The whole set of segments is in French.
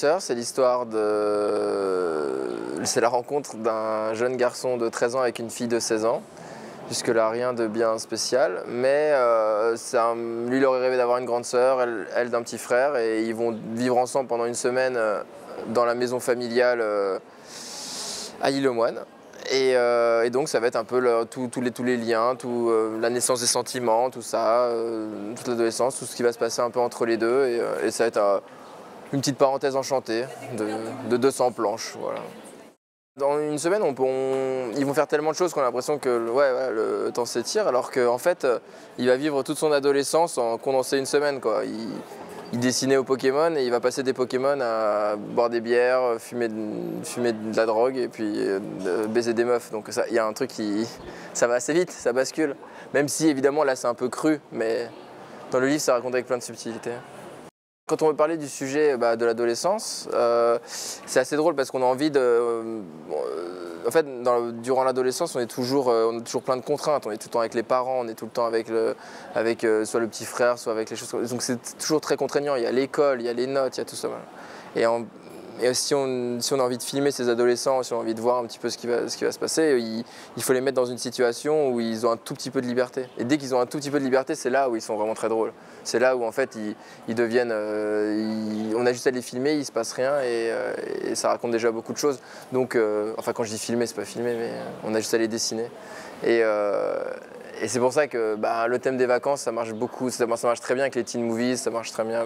sœur, c'est l'histoire de... C'est la rencontre d'un jeune garçon de 13 ans avec une fille de 16 ans. Jusque-là, rien de bien spécial, mais lui, il aurait rêvé d'avoir une grande sœur, elle d'un petit frère, et ils vont vivre ensemble pendant une semaine dans la maison familiale à l'Île-aux-Moines. Et donc ça va être un peu tous les liens, la naissance des sentiments, tout ça, toute l'adolescence, tout ce qui va se passer un peu entre les deux. Et ça va être une petite parenthèse enchantée de 200 planches. Voilà. Dans une semaine, ils vont faire tellement de choses qu'on a l'impression que le temps s'étire, alors qu'en fait, il va vivre toute son adolescence en condensé une semaine, quoi. Il dessinait au Pokémon et il va passer des Pokémon à boire des bières, fumer de la drogue et puis baiser des meufs. Donc il y a un truc ça va assez vite, ça bascule. Même si évidemment là c'est un peu cru, mais dans le livre ça raconte avec plein de subtilités. Quand on veut parler du sujet de l'adolescence, c'est assez drôle parce qu'on a envie de... en fait, durant l'adolescence, on a toujours plein de contraintes. On est tout le temps avec les parents, on est tout le temps avec soit le petit frère, soit avec les choses... Donc c'est toujours très contraignant. Il y a l'école, il y a les notes, il y a tout ça. Et si on a envie de filmer ces adolescents, si on a envie de voir un petit peu ce qui va se passer, il faut les mettre dans une situation où ils ont un tout petit peu de liberté. Et dès qu'ils ont un tout petit peu de liberté, c'est là où ils sont vraiment très drôles. C'est là où en fait ils deviennent... on a juste à les filmer, il ne se passe rien et ça raconte déjà beaucoup de choses. Donc, enfin quand je dis filmer, c'est pas filmer, mais on a juste à les dessiner. Et c'est pour ça que le thème des vacances, ça marche beaucoup, ça marche très bien avec les teen movies, ça marche très bien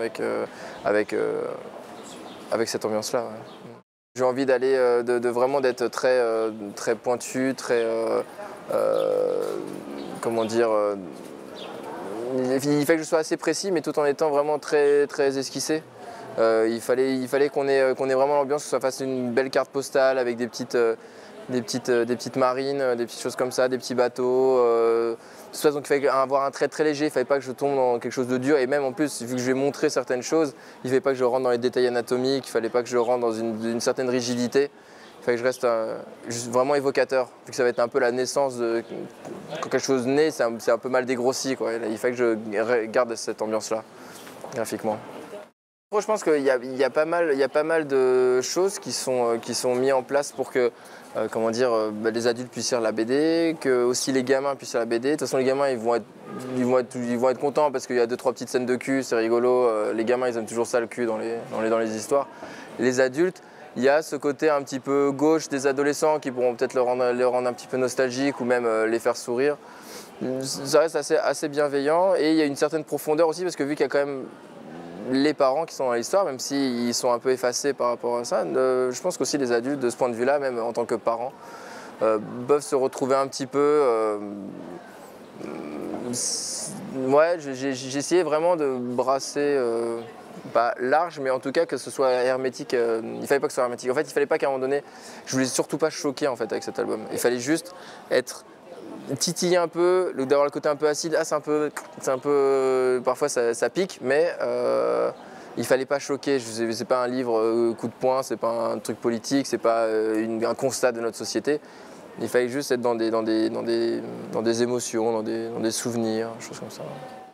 avec cette ambiance-là. Ouais. J'ai envie d'aller, vraiment d'être très pointu, très... comment dire... il fallait que je sois assez précis, mais tout en étant vraiment très esquissé. Il fallait qu'on ait vraiment l'ambiance, que ça fasse une belle carte postale avec des petites marines, des petites choses comme ça, des petits bateaux. Donc il fallait avoir un trait très léger, il ne fallait pas que je tombe dans quelque chose de dur. Et même en plus, vu que je vais montrer certaines choses, il ne fallait pas que je rentre dans les détails anatomiques, il ne fallait pas que je rentre dans une certaine rigidité. Il fallait que je reste juste vraiment évocateur, vu que ça va être un peu la naissance de... Quand quelque chose naît, c'est un peu mal dégrossi, quoi. Il fallait que je garde cette ambiance-là, graphiquement. Je pense qu'il y a pas mal de choses qui sont mises en place pour que les adultes puissent lire la BD, que aussi les gamins puissent lire la BD. De toute façon, les gamins ils vont être contents parce qu'il y a 2-3 petites scènes de cul, c'est rigolo. Les gamins ils aiment toujours ça, le cul dans les histoires. Les adultes, il y a ce côté un petit peu gauche des adolescents qui pourront peut-être le rendre un petit peu nostalgique ou même les faire sourire. Ça reste assez bienveillant et il y a une certaine profondeur aussi parce que vu qu'il y a quand même les parents qui sont dans l'histoire, même s'ils sont un peu effacés par rapport à ça, je pense qu'aussi les adultes, de ce point de vue-là, même en tant que parents, peuvent se retrouver un petit peu... ouais, j'ai essayé vraiment de brasser, pas large, mais en tout cas que ce soit hermétique. Il fallait pas que ce soit hermétique. En fait, il fallait pas qu'à un moment donné, je voulais surtout pas choquer en fait avec cet album. Il fallait juste titiller un peu, d'avoir le côté un peu acide. Ah, c'est un peu parfois ça pique, mais il fallait pas choquer. C'est pas un livre coup de poing, c'est pas un truc politique, c'est pas un constat de notre société. Il fallait juste être dans des émotions, dans des souvenirs, choses comme ça.